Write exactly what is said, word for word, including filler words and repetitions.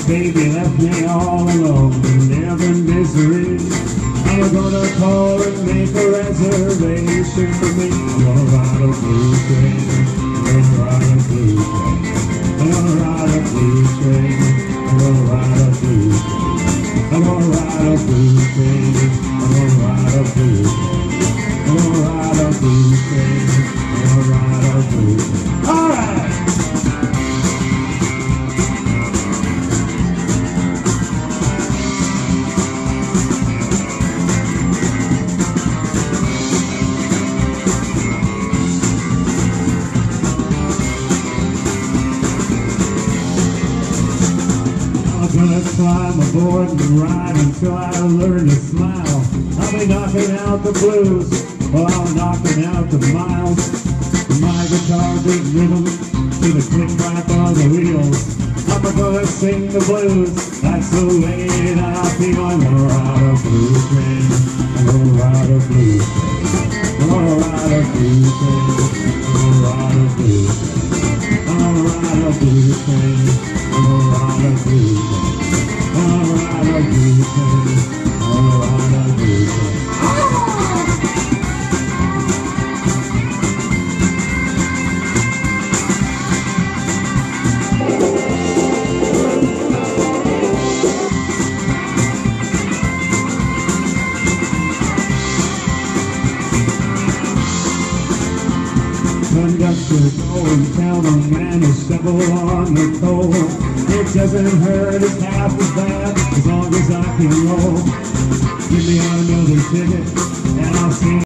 baby left me all alone to live in misery. I'm gonna call and make a reservation for me. I'm gonna ride a blue train. I'm gonna ride a blue train. I'm gonna ride a blue train. I'm gonna ride a blue train. I'm gonna ride a blue train. I'm gonna ride a blue train. I'm gonna ride a blue train. I'm gonna ride a blue train. All right. I'm gonna climb aboard and ride until I learn to smile. I'll be knocking out the blues while I'm knocking out the miles. My guitar beats rhythm to the click-clack on the wheels. I'm gonna sing the blues, that's the way that I feel. I'm gonna ride a blue train. I'm gonna ride a blue train. I'm gonna ride a blue train. I'm gonna ride a blue train. I'm gonna ride a blue train. I'm gonna ride a blue train. I'm gonna ride a blue train. I'm gonna ride a blue train. Conductor, go and tell the man to shovel on the coal. It doesn't hurt, it's half as bad as long as I can roll. Give me another ticket and I'll see